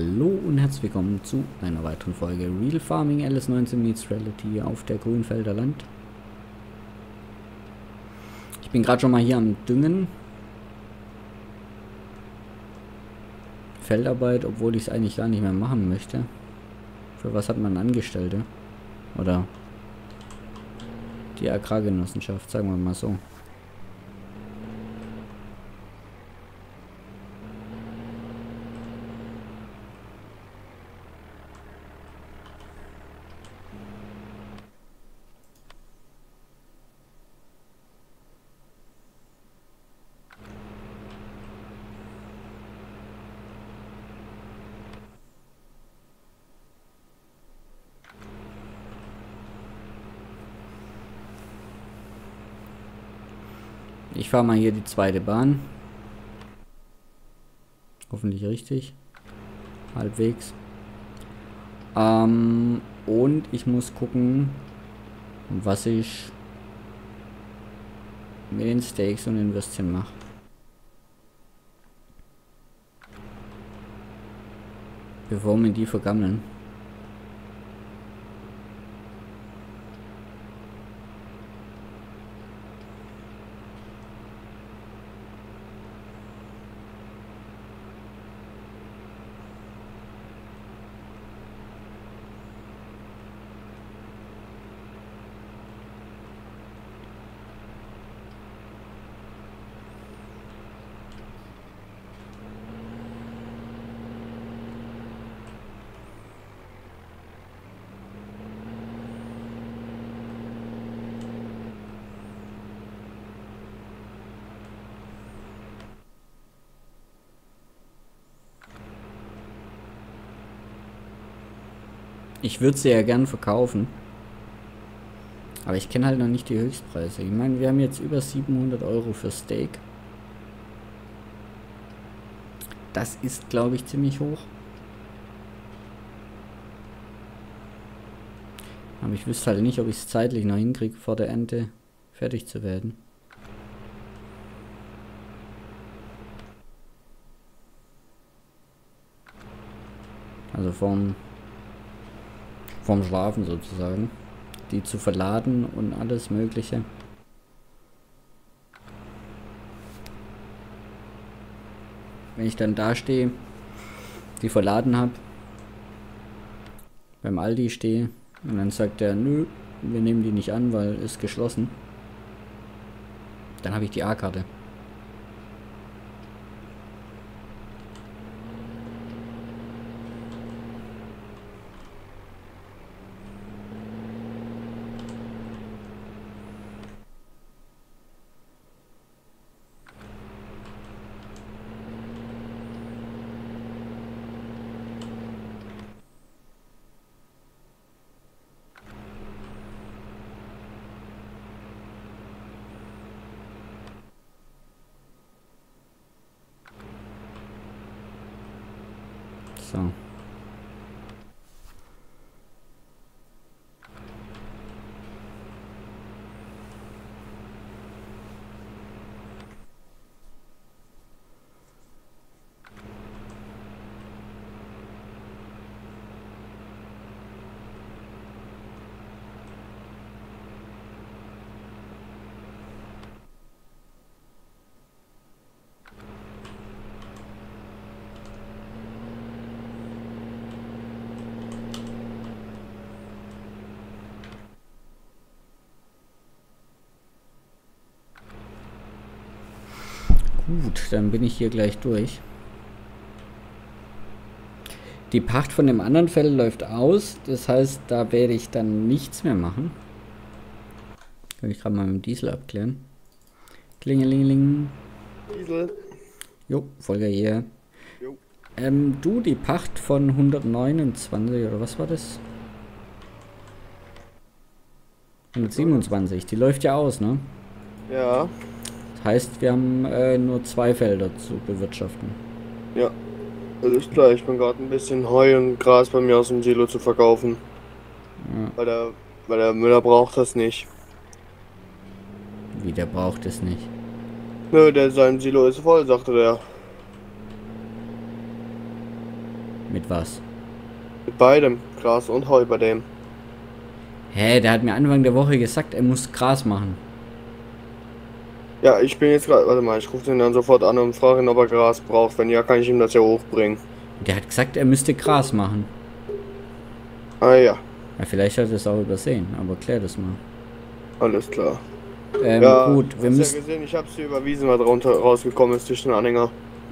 Hallo und herzlich willkommen zu einer weiteren Folge Real Farming LS19 meets Reality auf der Grünfelder Land. Ich bin gerade schon mal hier am Düngen. Feldarbeit, obwohl ich es eigentlich gar nicht mehr machen möchte. Für was hat man Angestellte? Oder die Agrargenossenschaft, sagen wir mal so. Ich fahre mal hier die zweite Bahn. Hoffentlich richtig. Halbwegs. Und ich muss gucken, was ich mit den Steaks und den Würstchen mache. Bevor wir die vergammeln. Ich würde sie ja gern verkaufen. Aber ich kenne halt noch nicht die Höchstpreise. Ich meine, wir haben jetzt über 700 Euro für Steak. Das ist, glaube ich, ziemlich hoch. Aber ich wüsste halt nicht, ob ich es zeitlich noch hinkriege, vor der Ernte fertig zu werden. Also vom Schlafen sozusagen. Die zu verladen und alles Mögliche. Wenn ich dann da stehe, die verladen habe, beim Aldi stehe und dann sagt er, nö, wir nehmen die nicht an, weil ist geschlossen. Dann habe ich die A-Karte. So. Gut, dann bin ich hier gleich durch. Die Pacht von dem anderen Feld läuft aus. Das heißt, da werde ich dann nichts mehr machen. Kann ich gerade mal mit dem Diesel abklären. Klingelingeling. Diesel. Jo, Volker hier. Jo. Du, die Pacht von 129, oder was war das? 127, die läuft ja aus, ne? Ja. Das heißt, wir haben nur 2 Felder zu bewirtschaften. Ja. Alles klar, ich bin gerade ein bisschen Heu und Gras bei mir aus dem Silo zu verkaufen. Ja. Weil der Müller braucht das nicht. Wie, der braucht es nicht. Nö, sein Silo ist voll, sagte der. Mit was? Mit beidem. Gras und Heu bei dem. Hä, der hat mir Anfang der Woche gesagt, er muss Gras machen. Ja, ich bin jetzt gerade. Warte mal, ich rufe den dann sofort an und frage ihn, ob er Gras braucht. Wenn ja, kann ich ihm das ja hochbringen. Der hat gesagt, er müsste Gras machen. Ah ja, Ja, vielleicht hat er es auch übersehen, aber klär das mal. alles klar. Gut, wir hast müssen... ja gesehen, ich hab's dir überwiesen, was rausgekommen ist durch den Anhänger.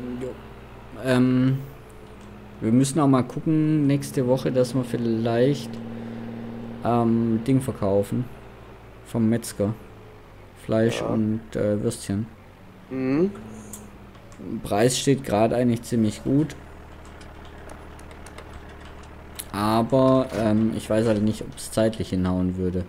Wir müssen auch mal gucken, nächste Woche, dass wir vielleicht Ding verkaufen. Vom Metzger. Fleisch und Würstchen. Mhm. Preis steht gerade eigentlich ziemlich gut. Aber ich weiß halt nicht, ob es zeitlich hinhauen würde.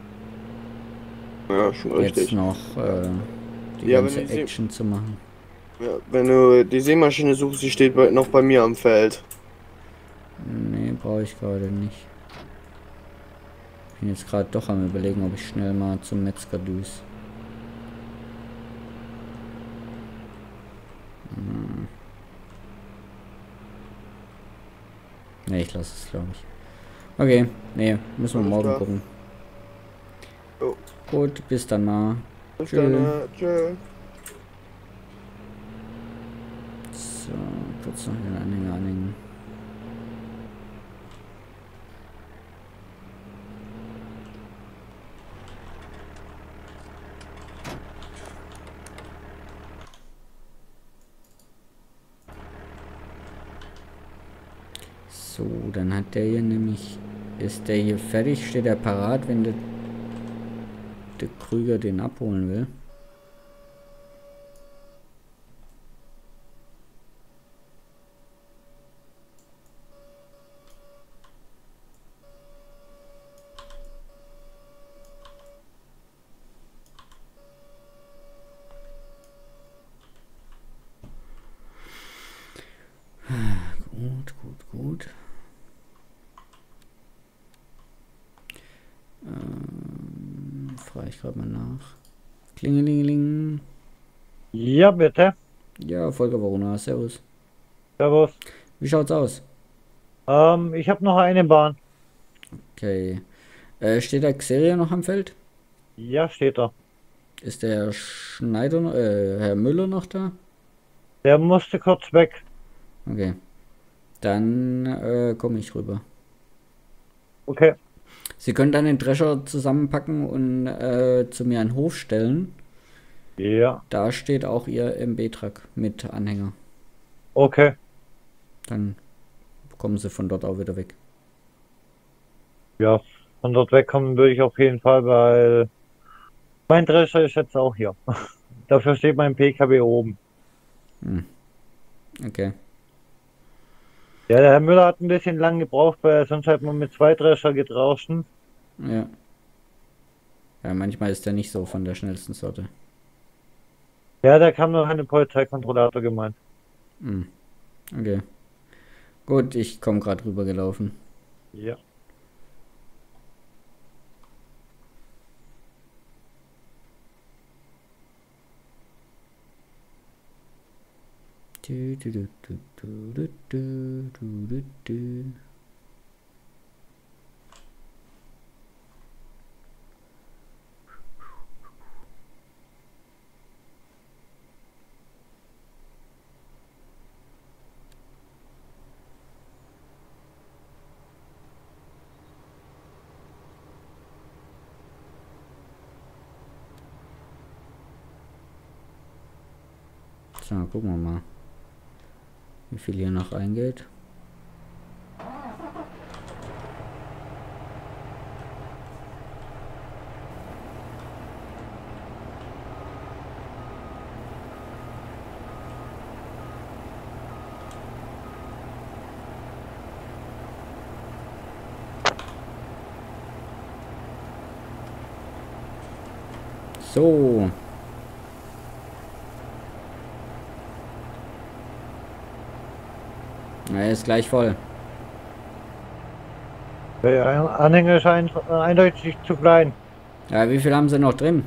Ja, schon Jetzt richtig. noch die Ja, ganze wenn die Action zu machen. Ja, wenn du die Sämaschine suchst, die steht noch bei mir am Feld. Nee, brauche ich gerade nicht. Bin jetzt gerade doch am Überlegen, ob ich schnell mal zum Metzger düse. Ne, ich lasse es, glaube ich. Okay, nee, müssen wir Alles morgen klar. gucken. Jo. Gut, bis dann mal. Bis Tschö. dann, tschö. So, kurz noch den Anhänger anhängen. So, dann hat der hier nämlich... Ist der hier fertig? Steht er parat, wenn der Krüger den abholen will? Gut. Frage ich gerade mal nach. Klingelingeling. Ja, bitte. Ja, Volker Verona, servus. Servus. Wie schaut's aus? Ich habe noch eine Bahn. Okay. Steht der Xeria noch am Feld? Ja, steht da. Ist der Schneider, Herr Müller noch da? Der musste kurz weg. Okay. Dann komme ich rüber. Okay. Sie können dann den Drescher zusammenpacken und zu mir an den Hof stellen. Ja. Da steht auch Ihr MB-Truck mit Anhänger. Okay. Dann kommen Sie von dort auch wieder weg. Ja, von dort wegkommen würde ich auf jeden Fall, weil mein Drescher ist jetzt auch hier. Dafür steht mein PKW oben. Okay. Ja, der Herr Müller hat ein bisschen lang gebraucht, weil sonst hat man mit 2 Drescher gedroschen. Ja. Ja, manchmal ist der nicht so von der schnellsten Sorte. Ja, da kam noch eine Polizeikontrolle, hat er gemeint. Okay. Gut, ich komme gerade rüber gelaufen. Ja. So, gucken wir mal, wie viel hier noch eingeht. So. Er ist gleich voll. Der Anhänger ist eindeutig zu klein. Ja, wie viel haben Sie noch drin?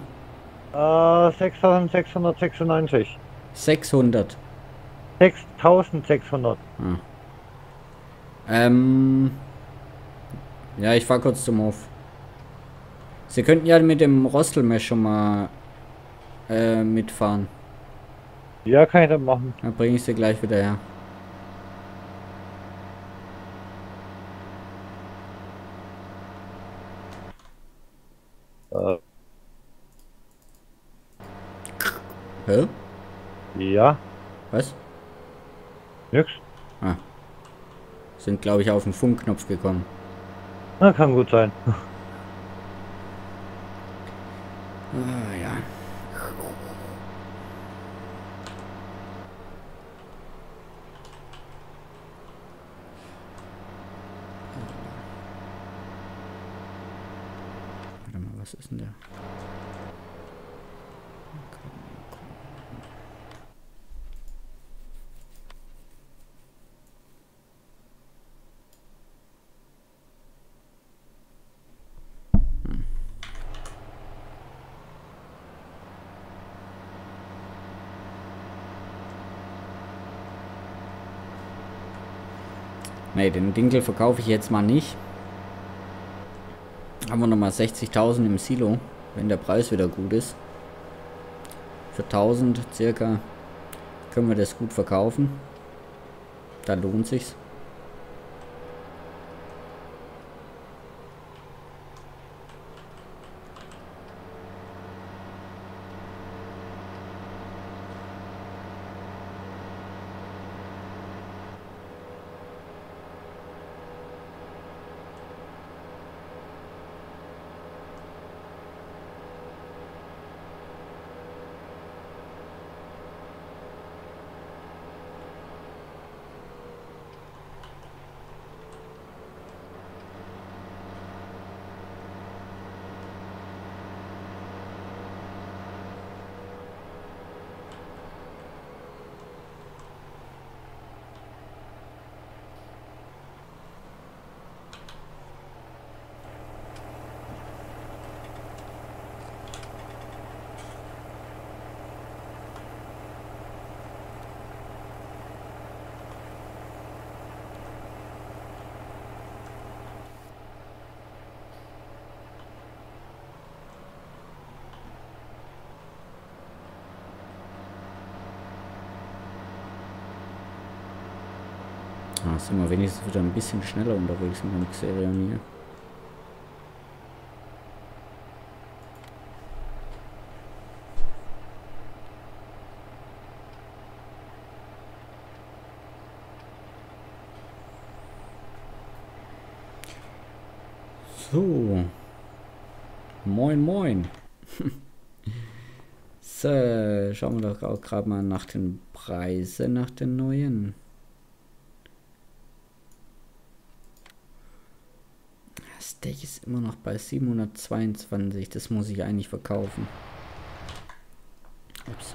6.696. 600. 6.600. Ah. Ja, ich fahr kurz zum Hof. Sie könnten ja mit dem Rostelmesh schon mal mitfahren. Ja, kann ich dann machen. Dann bringe ich sie gleich wieder her. Äh, Hä? ja, Was? nix. Ah. Sind, glaube ich, auf den Funkknopf gekommen. Na, kann gut sein. Ah, ja. Warte mal, was ist denn der? Ne, den Dinkel verkaufe ich jetzt mal nicht. Haben wir nochmal 60.000 im Silo, wenn der Preis wieder gut ist. Für 1000 circa können wir das gut verkaufen. Da lohnt sich's. Ah, sind wir wenigstens wieder ein bisschen schneller unterwegs mit dem Xerion hier. So. Moin, moin. So, schauen wir doch auch gerade mal nach den Preisen, nach den neuen. Das Steak ist immer noch bei 722. Das muss ich eigentlich verkaufen. Ups.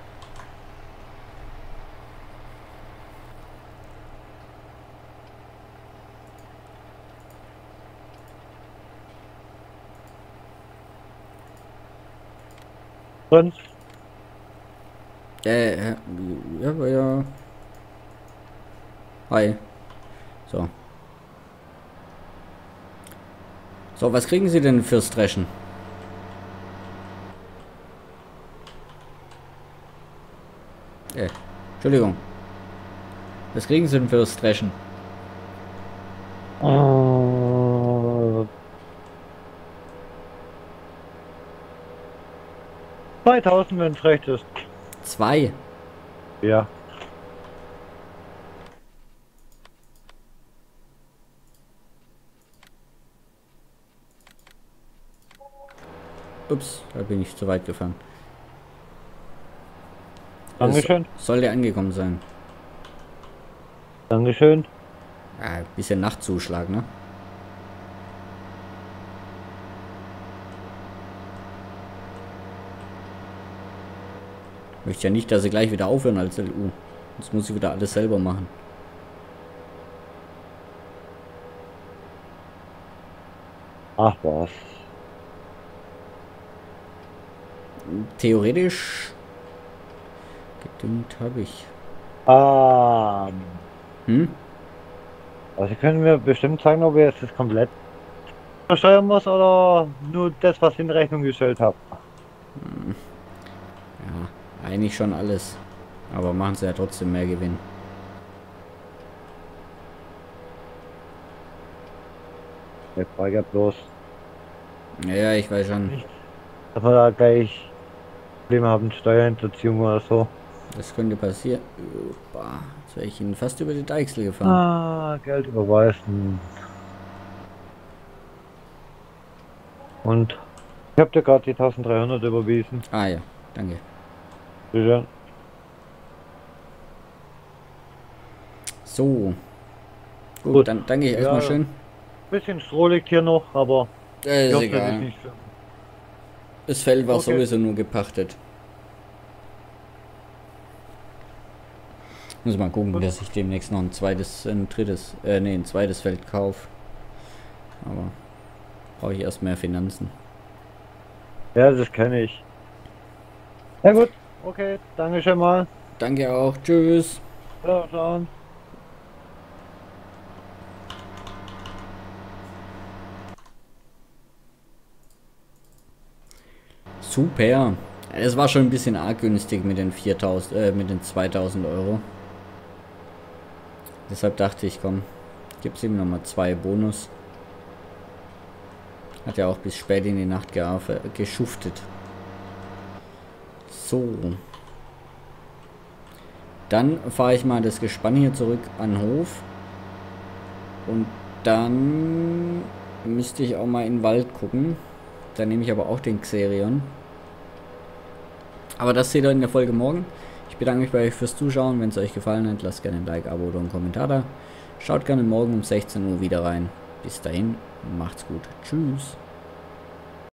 Und Ja, ja. Hi. So. So, was kriegen Sie denn fürs Dreschen? Entschuldigung. Was kriegen Sie denn fürs Dreschen? 2000, wenn es recht ist. 2. Ja. Ups, da bin ich zu weit gefahren. Dankeschön. Soll der angekommen sein? Dankeschön. Ja, bisschen Nachtzuschlag, ne? Möchte ja nicht, dass sie gleich wieder aufhören als LU. Jetzt muss ich wieder alles selber machen. Ach was. Theoretisch gedüngt habe ich. Ah, Hm? Also Sie können mir bestimmt sagen, ob ich jetzt das komplett versteuern muss oder nur das, was ich in Rechnung gestellt habe. Ja, eigentlich schon alles. Aber machen sie ja trotzdem mehr Gewinn. Ich frage ja bloß, Ja, ich weiß schon. dass wir da gleich Probleme haben, Steuerhinterziehung oder so. Das könnte passieren. Opa, jetzt wäre ich Ihnen fast über die Deichsel gefahren. Ah, Geld überweisen. Und ich habe dir gerade die 1300 überwiesen. Ah ja, danke. Bitte. So. Gut, Gut. dann danke ich erstmal Ja. schön. Bisschen Stroh liegt hier noch, aber ich Ist hoffe, das ist egal. nicht schlimm. Das Feld war Okay. sowieso nur gepachtet. Muss mal gucken, dass ich demnächst noch ein zweites Feld kaufe. Aber brauche ich erst mehr Finanzen. Ja, das kenne ich. Na gut, okay, danke schon mal. Danke auch. Tschüss. Ja, schauen. Super. Es war schon ein bisschen arg günstig mit den 2000 Euro. Deshalb dachte ich, komm, gib's ihm nochmal 2 Bonus. Hat ja auch bis spät in die Nacht geschuftet. So. Dann fahre ich mal das Gespann hier zurück an den Hof. Und dann müsste ich auch mal in den Wald gucken. Dann nehme ich aber auch den Xerion. Aber das seht ihr in der Folge morgen. Ich bedanke mich bei euch fürs Zuschauen. Wenn es euch gefallen hat, lasst gerne ein Like, Abo oder einen Kommentar da. Schaut gerne morgen um 16 Uhr wieder rein. Bis dahin, macht's gut. Tschüss.